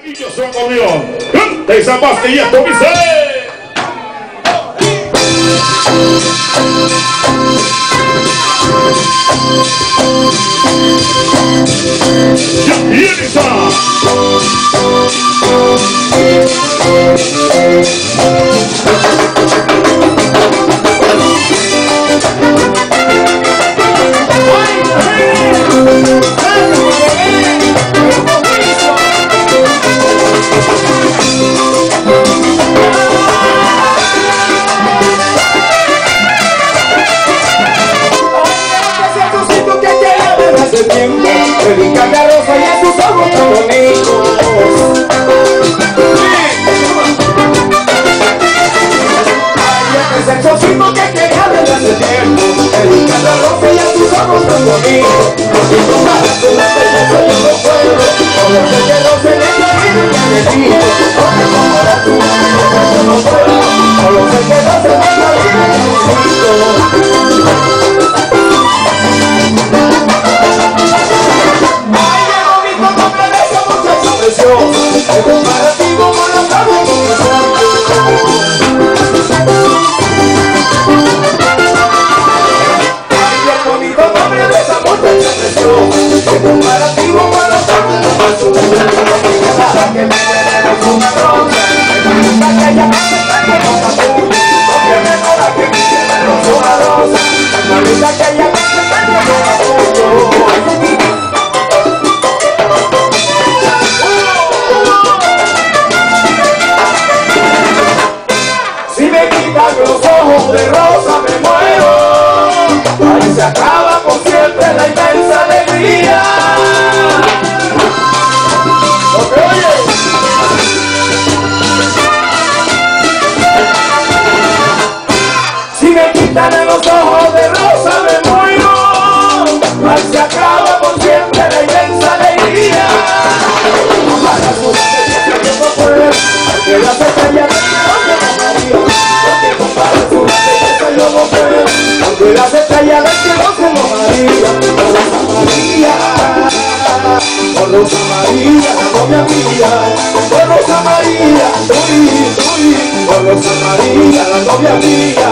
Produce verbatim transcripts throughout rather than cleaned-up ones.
Chiquillos, su acordeón. Canta esa pastilla, Tomice. Ya viene esa. Dedica la rosa y a sus ojos tan bonitos. Ay, ese sexosismo que quería desde hace tiempo. Dedica la rosa y a sus ojos tan bonitos. Y tú para tu belleza yo no puedo. Como se quedó se le cae y ya le digo. Porque como era tu belleza yo no puedo. Solo se quedó se le cae y ya le digo. Es comparativo con la tarde ay, el bonito nombre de esa muchacha preciosa. Es comparativo con la tarde nada que me debe una rosa. Me gusta que ella me está con la tuya. No tiene nada que me debe una rosa. Me gusta que ella me está con la tuya. Los ojos de rosa me muero. Ahí se acaba por siempre la inmensa alegría. ¿Ok, oye? Si me quitan los ojos de rosa me muero. Ahí se acaba por siempre la inmensa alegría. Para su belleza yo no puedo, porque las estrellas yo no puedo, aunque las estrellas del cielo se mojarían. Por Rosa María, por Rosa María, la novia mía. Por Rosa María, uy, uy, por Rosa María, la novia mía.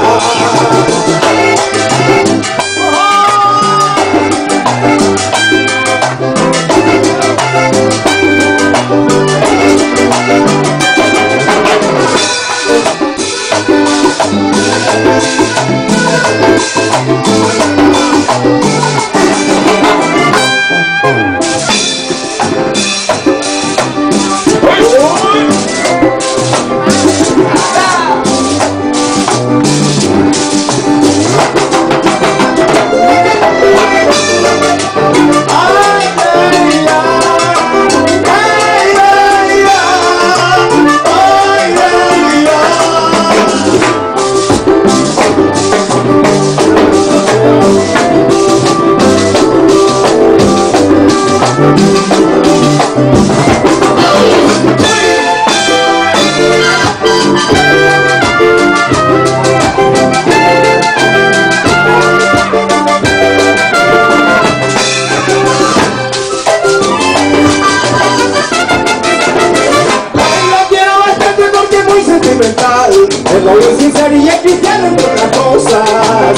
El novio es sincero y es cristiano entre otras cosas.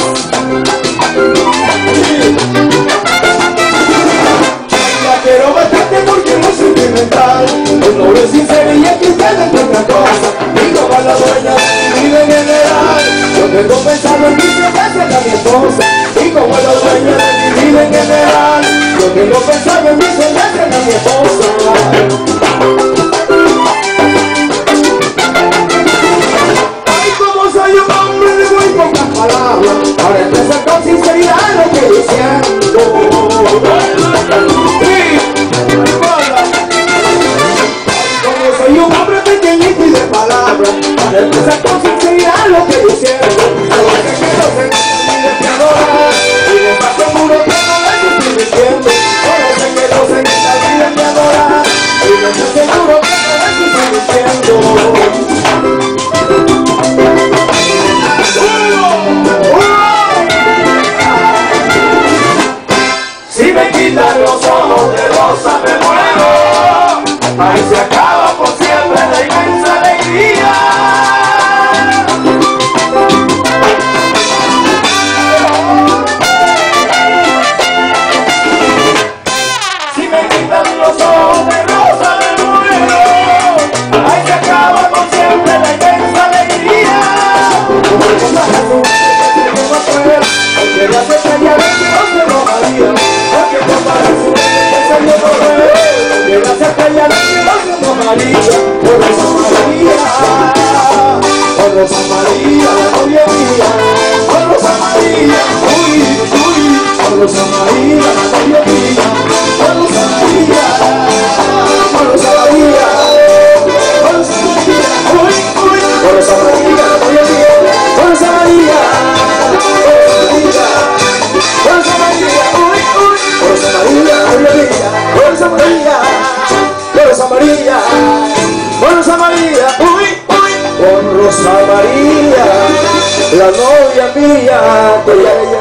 La quiero bastante porque es muy sentimental. El novio es sincero y es cristiano entre otras cosas. Y como la dueña de mi vida en general, yo tengo pensado en mi casa a mi esposa. Y como la dueña de mi vida en general, yo tengo pensado en mi casa a mi esposa. Ahora expresa con sinceridad lo que yo siento. Sí, como soy un hombre pequeñito y de palabras, ahora expresa con sinceridad lo que yo siento. Ahora que quiero ser mi de adorar, y de más seguro que no me estoy diciendo. Ahora que quiero ser mi de adorar, y de más seguro que no me estoy diciendo. Si me quitan los ojos de rosa me muero. Ahí se acaba María, por Rosa María, por Rosa María, la novia mía, por Rosa María, uy, uy, por Rosa María, la novia mía, por Rosa María, por Rosa María, por Rosa María, uy, uy, por Rosa María, la novia mía, por Rosa María, por Rosa María, uy, uy, por Rosa María, la novia mía, por Rosa María, por Rosa María, por Rosa María, uy, uy, por Rosa María, la novia mía, que ya